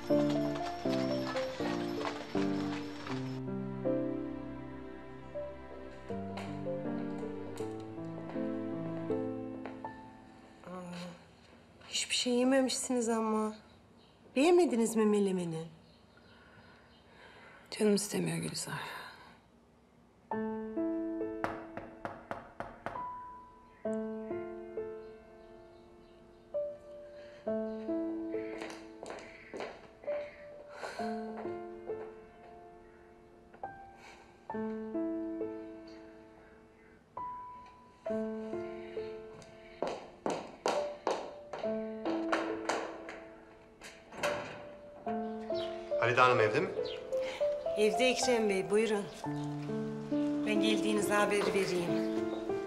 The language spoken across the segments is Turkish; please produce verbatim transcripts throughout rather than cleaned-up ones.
Hiçbir şey yememişsiniz ama. Beğenmediniz mi melemeni? Canım istemiyor Gülizar. Halide Hanım evde mi? Evde Ekrem Bey, buyurun. Ben geldiğinizi haber vereyim.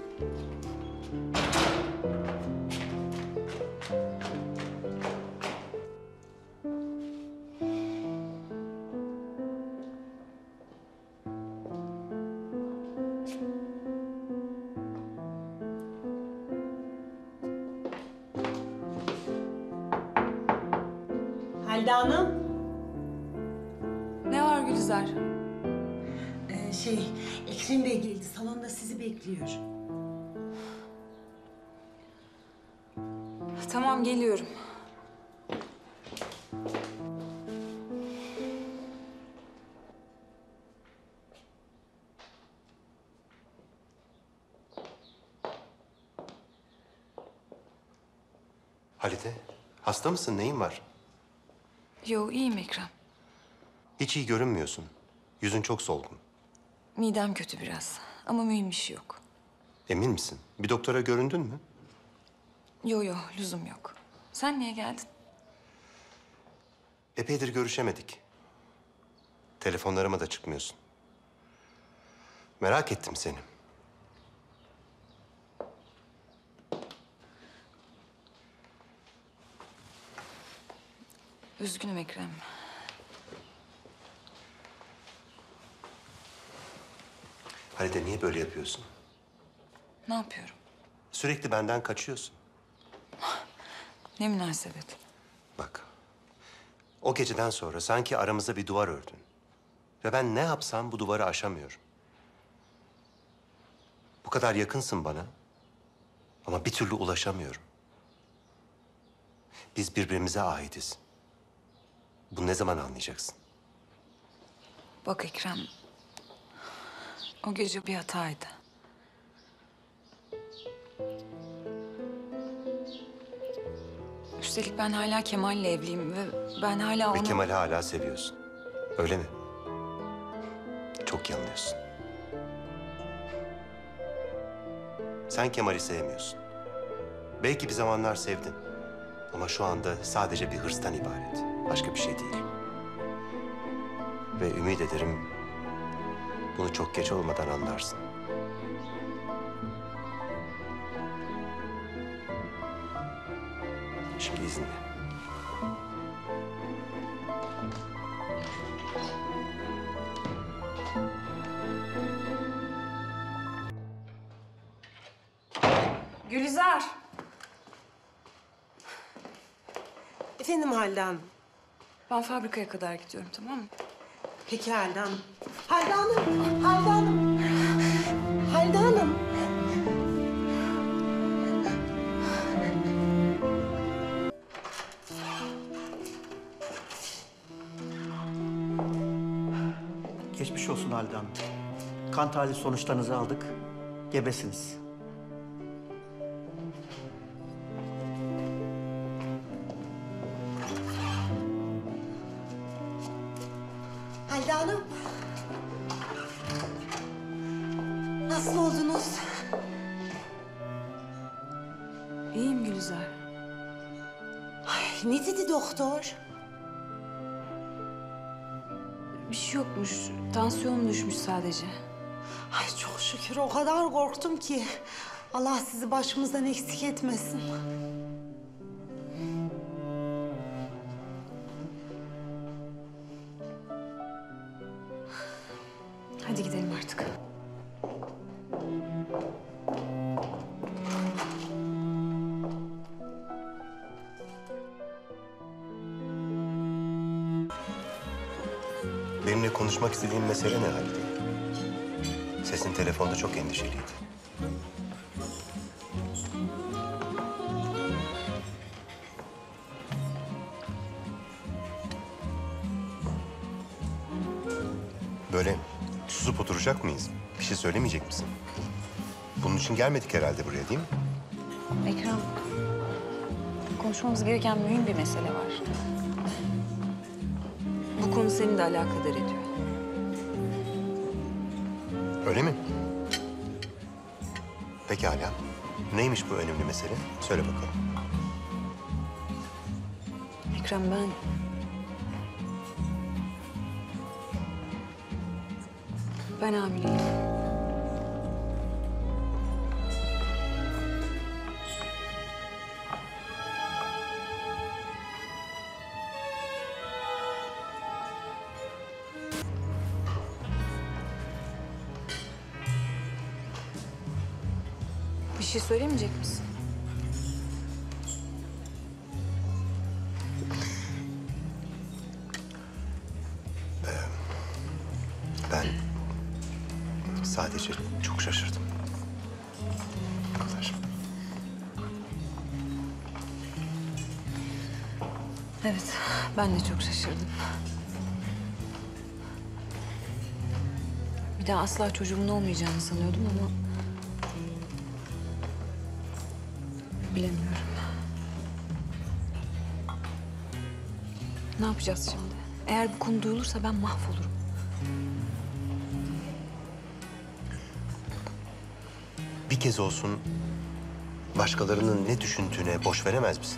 Halide Hanım. Ne var Gülizar? Ee, şey, Ekrem Bey geldi. Salonda sizi bekliyor. Tamam, geliyorum. Halide, hasta mısın? Neyin var? Yo, iyiyim Ekrem. Hiç iyi görünmüyorsun. Yüzün çok solgun. Midem kötü biraz ama mühim bir şey yok. Emin misin? Bir doktora göründün mü? Yo yo, lüzum yok. Sen niye geldin? Epeydir görüşemedik. Telefonlarıma da çıkmıyorsun. Merak ettim seni. Üzgünüm Ekrem. Halide niye böyle yapıyorsun? Ne yapıyorum? Sürekli benden kaçıyorsun. Ne münasebet. Bak, o geceden sonra sanki aramıza bir duvar ördün. Ve ben ne yapsam bu duvarı aşamıyorum. Bu kadar yakınsın bana ama bir türlü ulaşamıyorum. Biz birbirimize aitiz. Bunu ne zaman anlayacaksın? Bak Ekrem, o gece bir hataydı. Üstelik ben hala Kemal'le evliyim ve ben hala Ve onu... Kemal'i hala seviyorsun. Öyle mi? Çok yanılıyorsun. Sen Kemal'i sevmiyorsun. Belki bir zamanlar sevdin. Ama şu anda sadece bir hırstan ibaret. Başka bir şey değil. Ve ümit ederim bunu çok geç olmadan anlarsın. Şimdi izinle. Gülizar! Efendim Halide Hanım. Ben fabrikaya kadar gidiyorum, tamam mı? Peki Halide Hanım. Halide Hanım, Halide Hanım. Halide Hanım. Geçmiş olsun Halide Hanım. Kan tahlil sonuçlarınızı aldık. Gebesiniz. Halide Hanım. Nasıl oldunuz? İyiyim Gülizar. Ay, ne dedi doktor? Bir şey yokmuş. Tansiyonum düşmüş sadece. Ay çok şükür, o kadar korktum ki. Allah sizi başımızdan eksik etmesin. Hadi gidelim artık. Benimle konuşmak istediğin mesele ne Halide? Sesin telefonda çok endişeliydi. Böyle susup oturacak mıyız? Bir şey söylemeyecek misin? Bunun için gelmedik herhalde buraya, değil mi? Ekrem, konuşmamız gereken mühim bir mesele var. Bu konu seni de alakadar ediyor. Öyle mi? Pekala. Neymiş bu önemli mesele? Söyle bakalım. Ekrem, ben... Ben hamileyim. Bir şey söylemeyecek misin? Ben sadece çok şaşırdım. Bu kadar. Evet, ben de çok şaşırdım. Bir daha asla çocuğumun olmayacağını sanıyordum ama... bilemiyorum. Ne yapacağız şimdi? Eğer bu konu duyulursa ben mahvolurum. Bir kez olsun başkalarının ne düşündüğüne boş veremez misin?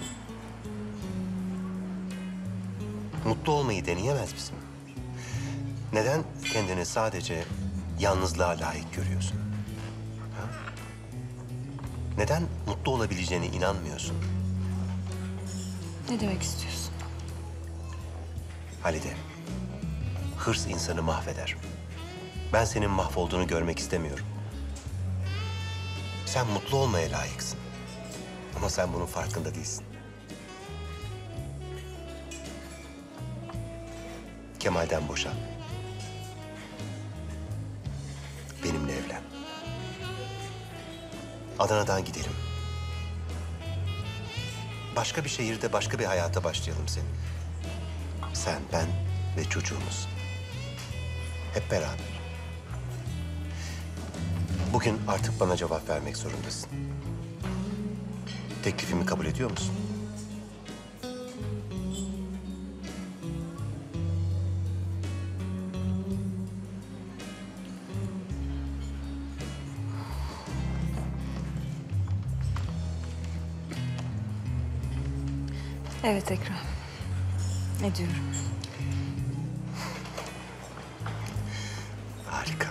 Mutlu olmayı deneyemez misin? Neden kendini sadece yalnızlığa layık görüyorsun? Ha? Neden mutlu olabileceğine inanmıyorsun? Ne demek istiyorsun? Halide, hırs insanı mahveder. Ben senin mahvolduğunu görmek istemiyorum. Sen mutlu olmaya layıksın. Ama sen bunun farkında değilsin. Kemal'den boşan. Benimle evlen. Adana'dan gidelim. Başka bir şehirde başka bir hayata başlayalım senin. Sen, ben ve çocuğumuz. Hep beraber. Bugün artık bana cevap vermek zorundasın. Teklifimi kabul ediyor musun? Evet Ekrem. Ne diyorum? Harika.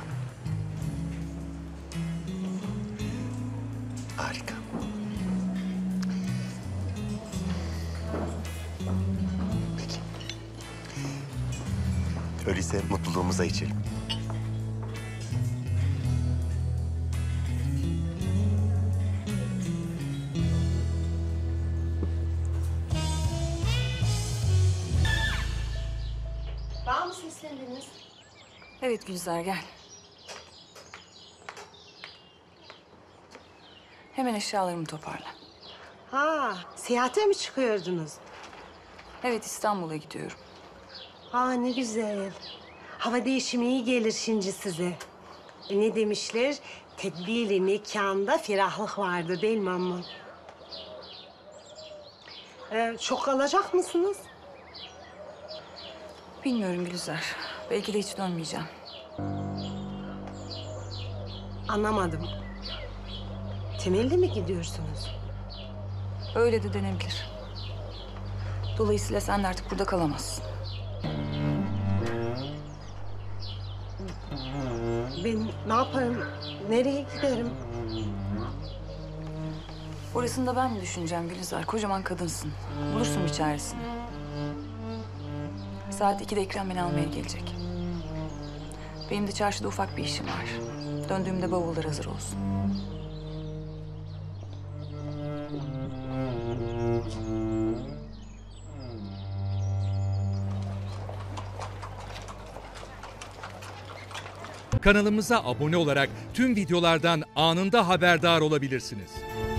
Harika. Peki. Öyleyse mutluluğumuza içelim. Bana mı seslendiniz? Evet Gülizar, gel. Hemen eşyalarımı toparla. Ha, seyahate mi çıkıyordunuz? Evet, İstanbul'a gidiyorum. Aa, ne güzel. Hava değişimi iyi gelir şimdi size. E, ne demişler? Tedbirli nikahında ferahlık vardır değil mi amma? Ee, çok kalacak mısınız? Bilmiyorum Gülizar. Belki de hiç dönmeyeceğim. Anlamadım. Temelli mi gidiyorsunuz? Öyle de denebilir. Dolayısıyla sen de artık burada kalamazsın. Ben ne yaparım? Nereye giderim? Orasını da ben mi düşüneceğim Gülizar? Kocaman kadınsın. Bulursun bir çaresini. Saat ikide Ekrem beni almaya gelecek. Benim de çarşıda ufak bir işim var. Döndüğümde bavullar hazır olsun. Kanalımıza abone olarak tüm videolardan anında haberdar olabilirsiniz.